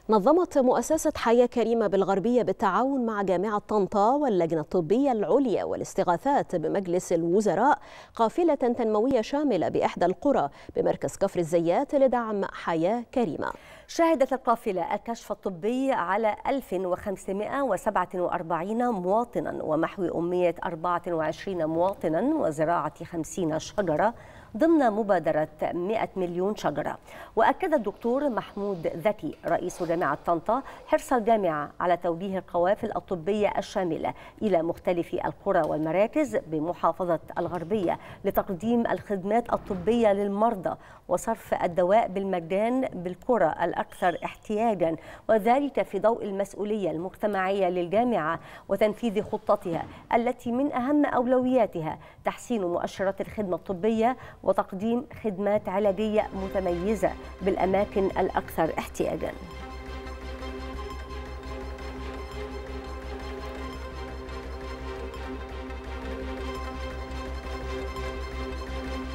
نظمت مؤسسة حياة كريمة بالغربية بالتعاون مع جامعة طنطا واللجنة الطبية العليا والاستغاثات بمجلس الوزراء قافلة تنموية شاملة بإحدى القرى بمركز كفر الزيات لدعم حياة كريمة. شهدت القافلة الكشف الطبي على 1547 مواطنا ومحو أمية 24 مواطنا وزراعة 50 شجرة ضمن مبادرة 100 مليون شجرة. وأكد الدكتور محمود ذكي رئيس جامعة طنطا حرص الجامعة على توجيه القوافل الطبية الشاملة إلى مختلف القرى والمراكز بمحافظة الغربية لتقديم الخدمات الطبية للمرضى وصرف الدواء بالمجان بالقرى الأكثر احتياجا، وذلك في ضوء المسؤولية المجتمعية للجامعة وتنفيذ خطتها التي من أهم أولوياتها تحسين مؤشرات الخدمة الطبية وتقديم خدمات علاجية متميزة بالأماكن الأكثر احتياجاً.